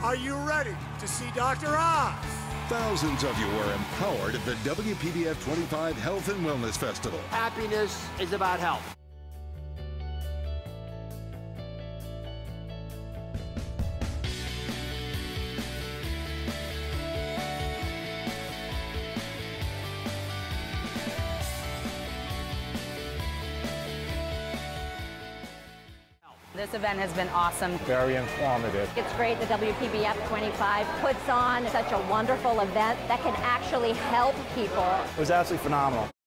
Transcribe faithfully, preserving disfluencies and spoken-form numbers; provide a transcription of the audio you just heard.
Are you ready to see Doctor Oz? Thousands of you were empowered at the W P B F twenty-five Health and Wellness Festival. Happiness is about health. This event has been awesome. Very informative. It's great the W P B F twenty-five puts on such a wonderful event that can actually help people. It was absolutely phenomenal.